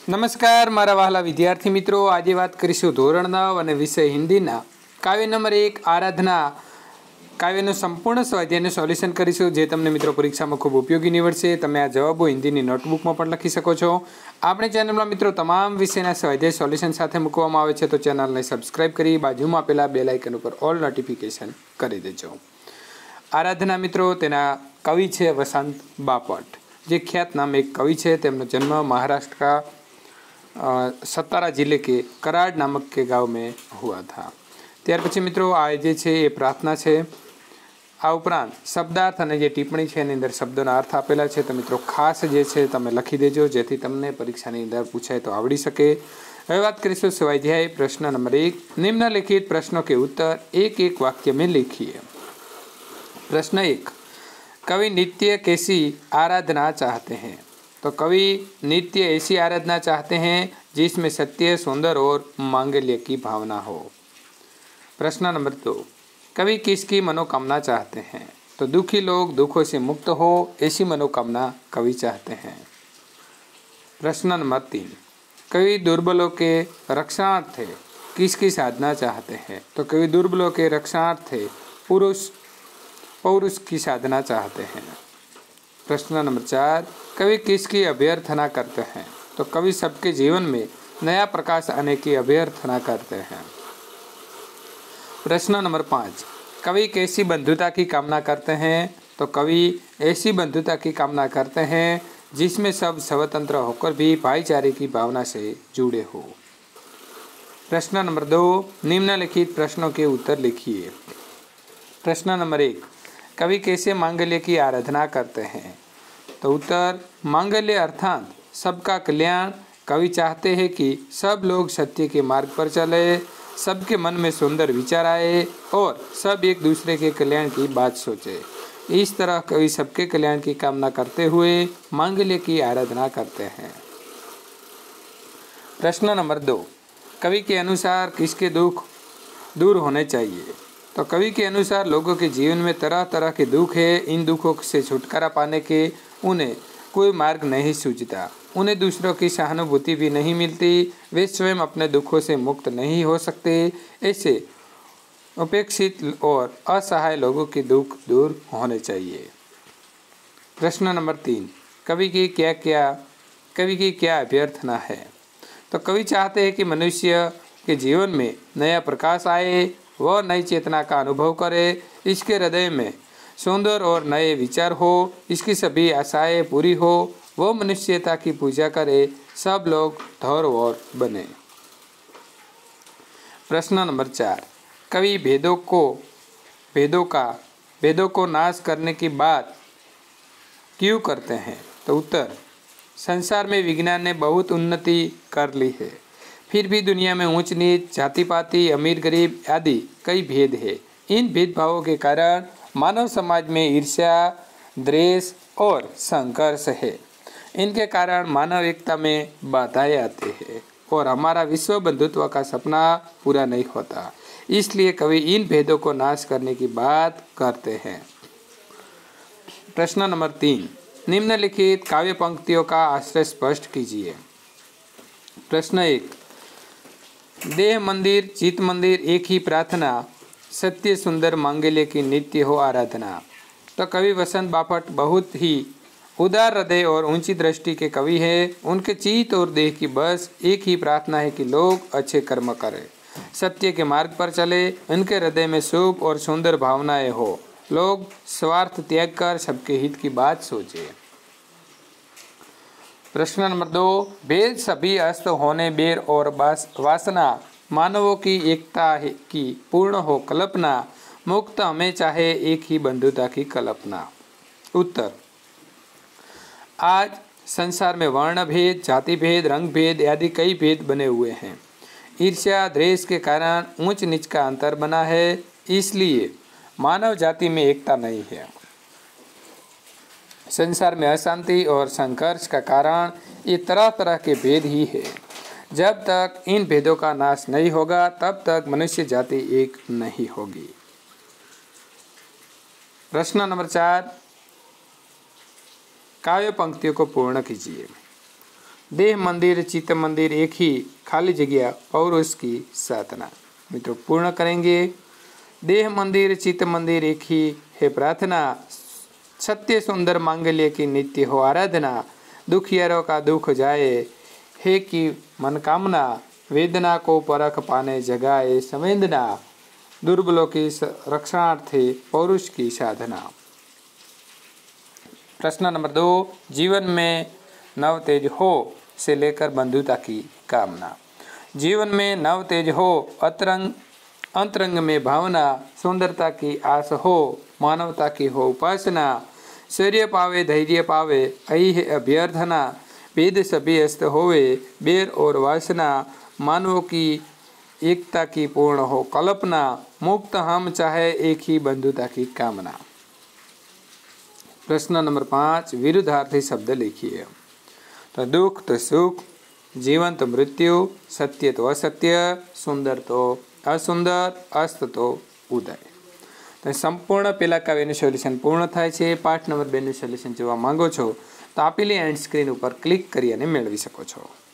नमस्कार मारा वहाला विद्यार्थी मित्रों, आज बात करीशुं धोरण 9 અને વિષય હિન્દીના કાવ્ય નંબર 1 આરાધના કાવ્યનું સંપૂર્ણ સ્વાધ્યાયનું સોલ્યુશન કરીશું, જે તમને મિત્રો પરીક્ષામાં ખૂબ ઉપયોગી નીવડશે। તમે આ જવાબો હિન્દીની નોટબુકમાં પણ લખી શકો છો। આપણે ચેનલમાં મિત્રો તમામ વિષયના સ્વાધ્યાય સોલ્યુશન સાથે મૂકવામાં આવે છે, તો ચેનલને સબસ્ક્રાઇબ કરી બાજુમાં આપેલા બેલ આઇકન ઉપર ઓલ નોટિફિકેશન કરી દેજો। આરાધના મિત્રો તેના કવિ છે વસંત બાપટ, જે ખ્યાતનામ एक कवि है। તેમનો जन्म महाराष्ट्र का सतारा जिले के कराड़ नामक के गांव में हुआ था। त्यार पछी मित्रों आ जे छे ए प्रार्थना है। आ उपरांत शब्दार्थ अने जे टिप्पणी है एनी अंदर शब्दोना अर्थ आपेला है, तो मित्रों खास जे छे तमे लखी देजो, जेथी तमने परीक्षानी अंदर पूछाय तो आवड़ी सके। हवे बात करीशुं स्वाध्याय प्रश्न नंबर 1। निम्नलिखित प्रश्नों के उत्तर एक एक वाक्य में लिखिए। प्रश्न 1, कवि नित्य कैसी आराधना चाहते हैं? तो कवि नित्य ऐसी आराधना चाहते हैं जिसमें सत्य, सुंदर और मांगल्य की भावना हो। प्रश्न नंबर 2, कवि किसकी मनोकामना चाहते हैं? तो दुखी लोग दुखों से मुक्त हो, ऐसी मनोकामना कवि चाहते हैं। प्रश्न नंबर 3, कवि दुर्बलों के रक्षणार्थ किसकी साधना चाहते हैं? तो कवि दुर्बलों के रक्षणार्थ पौरुष की साधना चाहते हैं। प्रश्न नंबर 4, कवि किसकी अभ्यर्थना करते हैं? तो कवि सबके जीवन में नया प्रकाश आने की अभ्यर्थना करते हैं। प्रश्न नंबर 5, कवि कैसी बंधुता की कामना करते हैं? तो कवि ऐसी बंधुता की कामना करते हैं जिसमें सब स्वतंत्र होकर भी भाईचारे की भावना से जुड़े हो। प्रश्न नंबर 2, निम्नलिखित प्रश्नों के उत्तर लिखिए। प्रश्न नंबर 1, कवि कैसे मांगल्य की आराधना करते हैं? तो उत्तर, मांगल्य अर्थात सबका कल्याण। कवि चाहते हैं कि सब लोग सत्य के मार्ग पर चले, सबके मन में सुंदर विचार आए और सब एक दूसरे के कल्याण की बात सोचे। इस तरह कवि सबके कल्याण की कामना करते हुए मांगल्य की आराधना करते हैं। प्रश्न नंबर 2, कवि के अनुसार किसके दुख दूर होने चाहिए? तो कवि के अनुसार लोगों के जीवन में तरह तरह के दुख है। इन दुखों से छुटकारा पाने के उन्हें कोई मार्ग नहीं सूझता, उन्हें दूसरों की सहानुभूति भी नहीं मिलती, वे स्वयं अपने दुखों से मुक्त नहीं हो सकते। ऐसे उपेक्षित और असहाय लोगों के दुख दूर होने चाहिए। प्रश्न नंबर 3, कवि की क्या अभ्यर्थना है? तो कवि चाहते हैं कि मनुष्य के जीवन में नया प्रकाश आए, वह नई चेतना का अनुभव करे, इसके हृदय में सुंदर और नए विचार हो, इसकी सभी आशाएं पूरी हो, वह मनुष्यता की पूजा करे, सब लोग धौर और बने। प्रश्न नंबर 4, कवि भेदों को नाश करने की बात क्यों करते हैं? तो उत्तर, संसार में विज्ञान ने बहुत उन्नति कर ली है, फिर भी दुनिया में ऊंच नीच, जाति पाति, अमीर गरीब आदि कई भेद है। इन भेदभावों के कारण मानव समाज में ईर्ष्या, द्वेष और संघर्ष है। इनके कारण मानव एकता में बाधाएं आती है और हमारा विश्व बंधुत्व का सपना पूरा नहीं होता। इसलिए कवि इन भेदों को नाश करने की बात करते हैं। प्रश्न नंबर 3, निम्नलिखित काव्य पंक्तियों का आश्रय स्पष्ट कीजिए। प्रश्न 1, देह मंदिर चित मंदिर एक ही प्रार्थना, सत्य सुंदर मांगल्य की नित्य हो आराधना। तो कवि वसंत बापट बहुत ही उदार हृदय और ऊंची दृष्टि के कवि हैं। उनके चित और देह की बस एक ही प्रार्थना है कि लोग अच्छे कर्म करें, सत्य के मार्ग पर चले, उनके हृदय में शुभ और सुंदर भावनाएं हो, लोग स्वार्थ त्याग कर सबके हित की बात सोचे। प्रश्न नंबर 2, भेद सभी अस्त होने बेर और वासना, मानवों की एकता की पूर्ण हो कल्पना, मुक्त हमें चाहे एक ही बंधुता की कल्पना। उत्तर, आज संसार में वर्ण भेद, जाति भेद, रंग भेद आदि कई भेद बने हुए हैं। ईर्ष्या, द्वेष के कारण ऊंच नीच का अंतर बना है, इसलिए मानव जाति में एकता नहीं है। संसार में अशांति और संघर्ष का कारण ये तरह तरह के भेद ही है। जब तक इन भेदों का नाश नहीं होगा, तब तक मनुष्य जाति एक नहीं होगी। प्रश्न नंबर 4, काव्य पंक्तियों को पूर्ण कीजिए। देह मंदिर चित्त मंदिर एक ही, खाली जगह पौरुष की साधना। मित्रों पूर्ण करेंगे। देह मंदिर चित्त मंदिर एक ही है प्रार्थना, सत्य सुंदर मांगल्य की नित्य हो आराधना, दुखियारों का दुख जाए है कि मनकामना, वेदना को परख पाने जगाए संवेदना, दुर्बलों की रक्षणार्थे पौरुष की साधना। प्रश्न नंबर 2, जीवन में नव तेज हो से लेकर बंधुता की कामना। जीवन में नव तेज हो, अंतरंग में भावना, सुंदरता की आस हो, मानवता की हो उपासना, शौर्य पावे धैर्य पावे यही है अभ्यर्थना, भेद सभी अस्त होवे बेर और वासना, मानवों की एकता की पूर्ण हो कल्पना, मुक्त हम चाहे एक ही बंधुता की कामना। प्रश्न नंबर 5, विरुद्धार्थी शब्द लिखिए। तो दुख तो सुख, जीवन तो मृत्यु, सत्य तो असत्य, सुंदर तो असुंदर, अस्त तो उदय। तो संपूर्ण पेला काव्यનું સોલ્યુશન પૂર્ણ થાય છે। પાઠ નંબર 2 નું સોલ્યુશન જોવા માંગો છો તો આપેલી એન્ડ સ્ક્રીન ઉપર ક્લિક કરી અને મેળવી શકો છો।